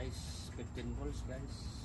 guys, 15 volts guys.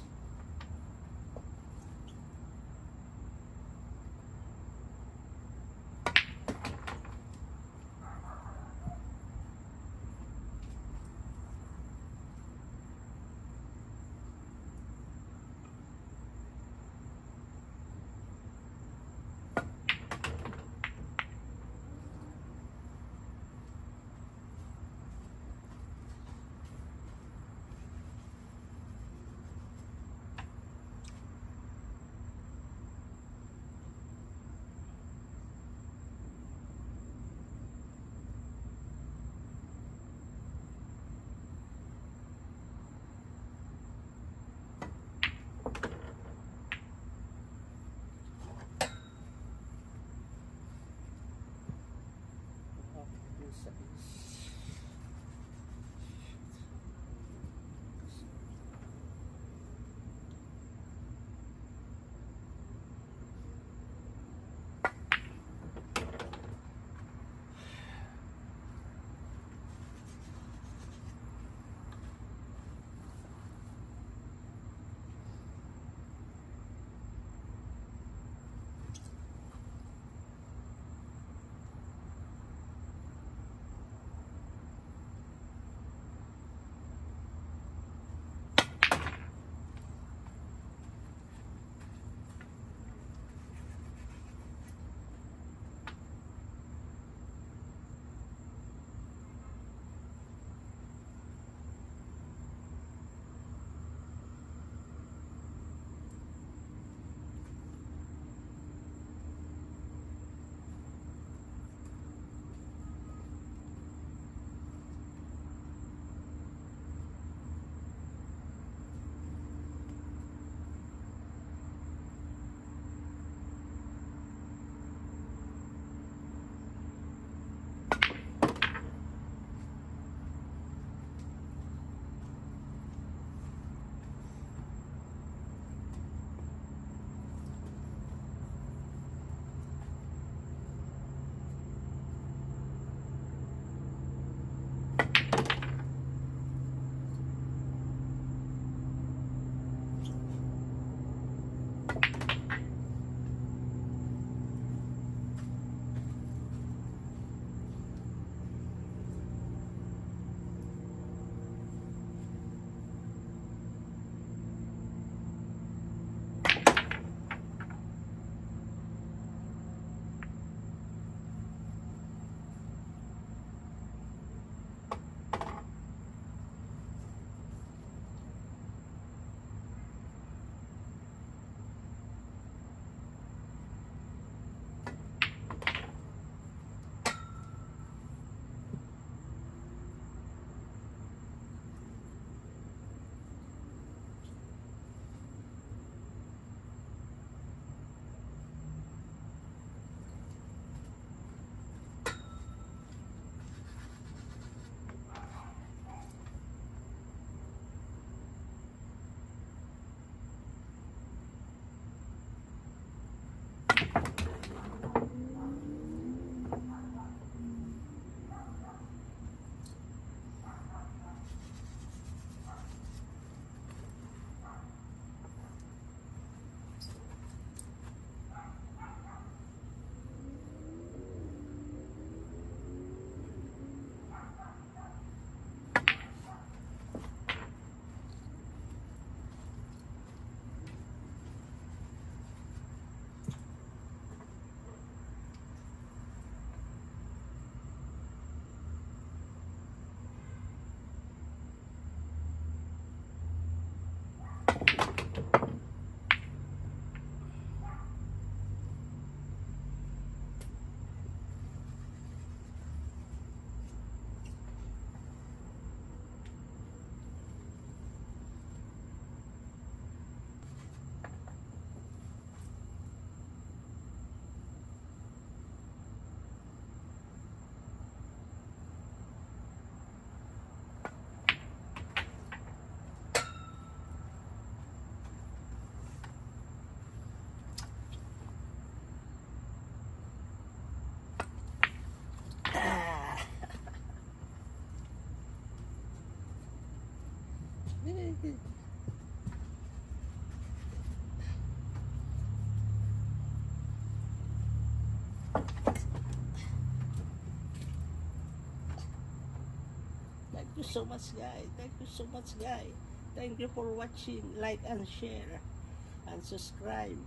Thank you so much, guys. Thank you so much, guys. Thank you for watching. Like and share and subscribe.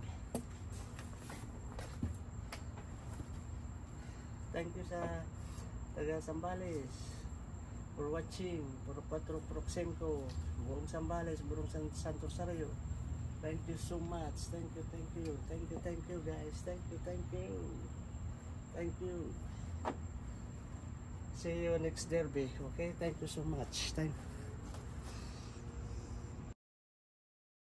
Thank you sa taga Sambales for watching. For Patro Proxenco, Burong Sambales, Burong Santo Rosario. Thank you so much. Thank you, thank you. Thank you, thank you, guys. Thank you, thank you. Thank you. See you next derby. Okay, thank you so much. Thank you.